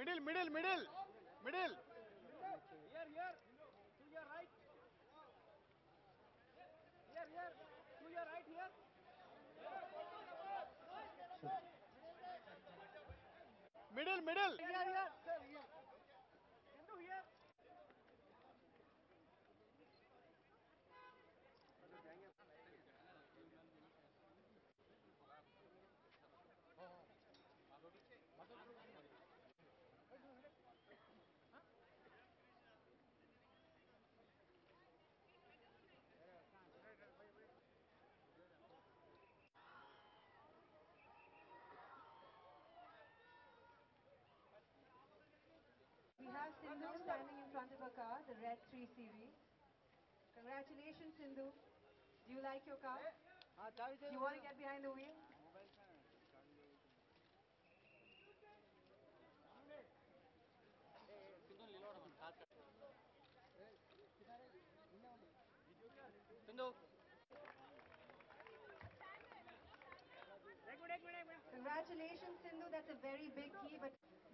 Middle, middle, middle, middle. Here, here. To your right. Here, here. To your right, here. Middle, middle. Here, here. Sir, here. Into here. We have Sindhu standing in front of a car, the Red 3 Series. Congratulations, Sindhu. Do you like your car? Do you want to get behind the wheel? Sindhu. एक minute Congratulations, Sindhu. That's a very big key, but